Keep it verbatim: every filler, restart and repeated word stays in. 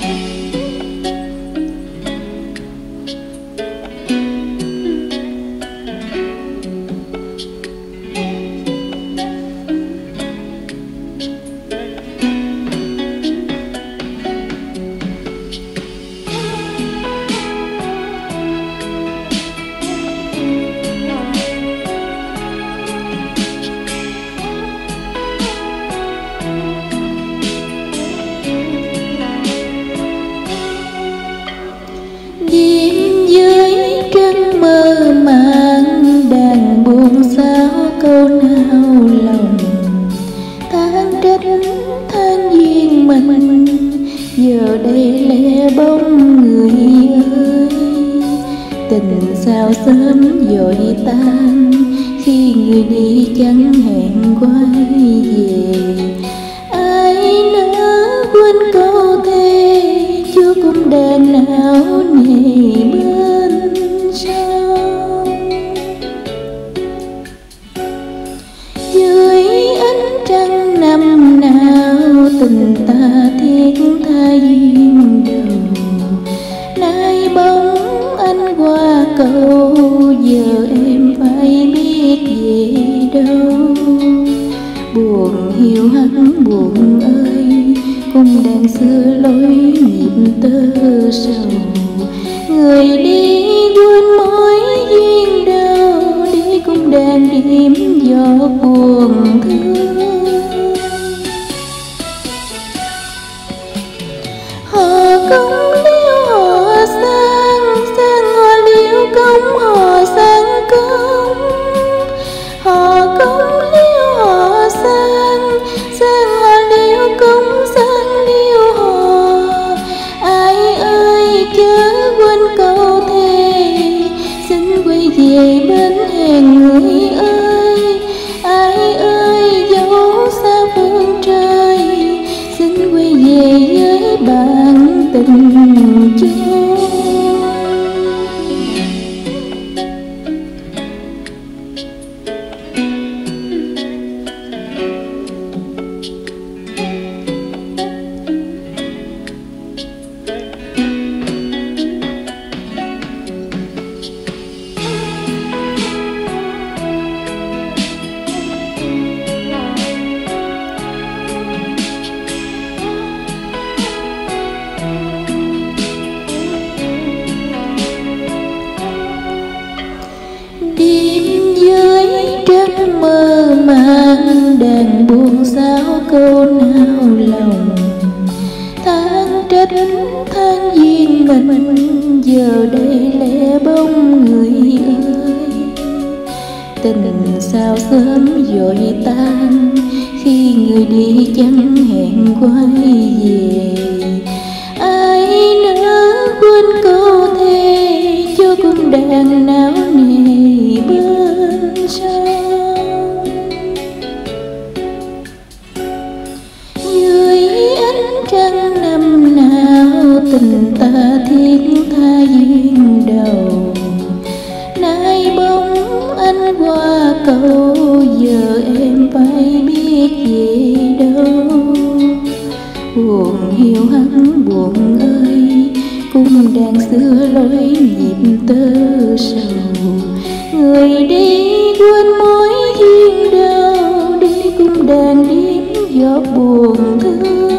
Đêm dưới trăng mơ màng, đàn buồn sao câu nao lòng. Than trách than duyên mình, giờ đây lẻ bóng người ơi. Tình sao sớm vội tan, khi người đi chẳng hẹn quay về. Ai nỡ quên câu thề, chưa cũng đàn não nề bên trong. Dưới ánh trăng năm nào, tình ta thiết tha duyên đầu. Nay bóng anh qua cầu, giờ em phải biết về đâu. Buồn hiu hắt buồn ơi, cung đàn xưa lối nhịp tơ sầu. Người đi quên mối duyên đâu, đi cung đàn đêm gió buồn thương. Họ công liêu họ sang, sang họ liêu công họ sang công. Họ công liêu họ sang, sang họ liêu công sang liêu họ. Ai ơi chớ quên câu thề, xin quay về bên hẹn người ơi. Ai ơi dấu xa phương trời, xin quay về với bạn tình chung. Đêm dưới trăng mơ màng, đàn buồn sao câu nao lòng. Than trách than duyên mình, giờ đây lẻ bóng người ơi. Tình sao sớm vội tan, khi người đi chẳng hẹn quay về. Ai nỡ quên câu thề, cho cung đàn não nề bên trong. Dưới ánh trăng năm nào, tình ta thiết tha duyên đầu. Nay bóng anh qua cầu, giờ em phải biết về đâu. Buồn hiu hắt buồn ơi, cung đàn xưa lối nhịp tơ sầu. Người đi quên mối duyên đâu, đi cung đàn đêm gió buồn thương.